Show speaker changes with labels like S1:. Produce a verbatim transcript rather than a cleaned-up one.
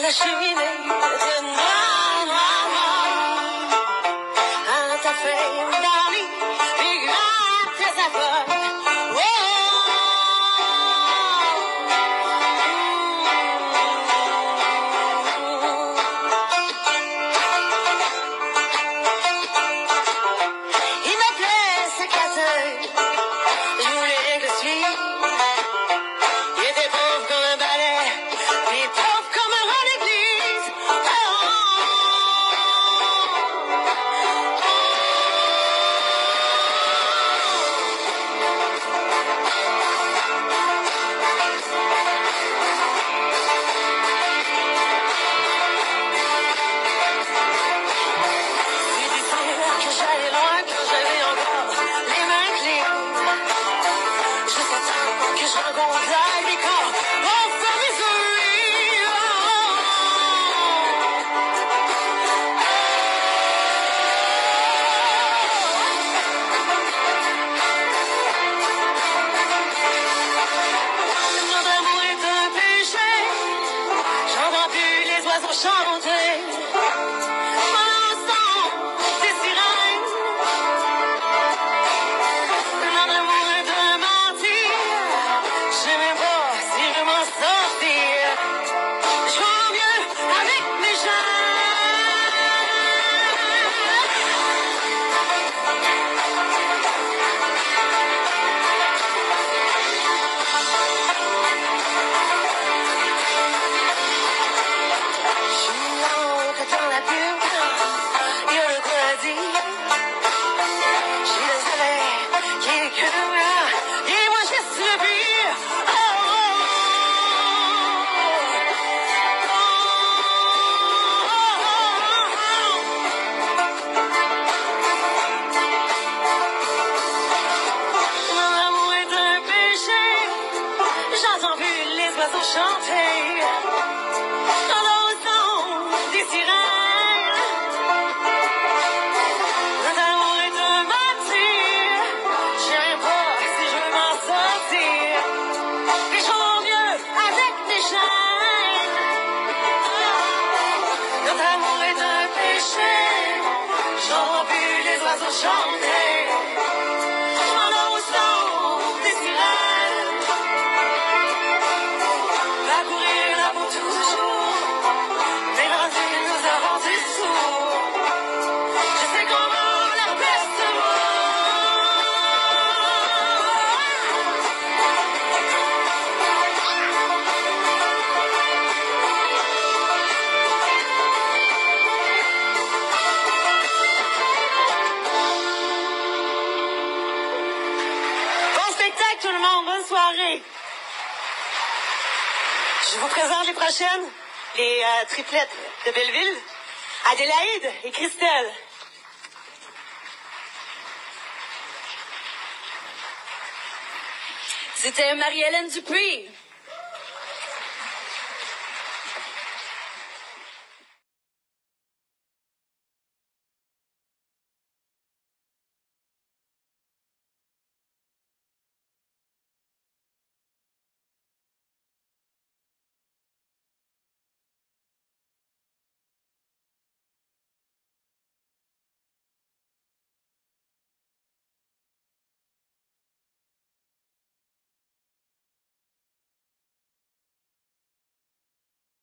S1: la cheminée était noire, noire, noire. Un café d'ami, puis gratte sa pote. Oh, il m'appelait sa cassette. Je voulais que le suive. Il était pauvre comme un balai, puis pauvre comme un rang d'église. Oh, il disait que j'allais loin, que j'avais encore les mains clean. Jusqu'à temps que je rencontre la décor. Oh, for misery, oh. Notre amour est un péché. J'entends plus les oiseaux chanter. Mon sang, des sirènes. Notre amour est un martyr. Je sais même pas si je m'en sortir. Je vois mieux avec mes jeunes. Je suis l'encre dans la pure. Il y a le quoi dire. Je suis le soleil qui est cruel. Et moi je suis le pire. Oh, oh, oh. Mon amour est un péché. J'entends plus les oiseaux chanter. J'entends le son des sirènes. Notre amour est un martyr. Je sais même pas si je veux m'en sortir. Mais je vaux mieux avec des chaînes. Notre amour est un péché. J'entends plus les oiseaux chanter. J'entends le son des sirènes. Va courir là pour toujours. Mais grandi, nous avons des sourds. Je sais comment la peste Bon spectacle tout le monde, bonne soirée. Je vous présente les prochaines, les euh, triplettes de Belleville, Adélaïde et Christelle. C'était Marie-Hélène Dupuis.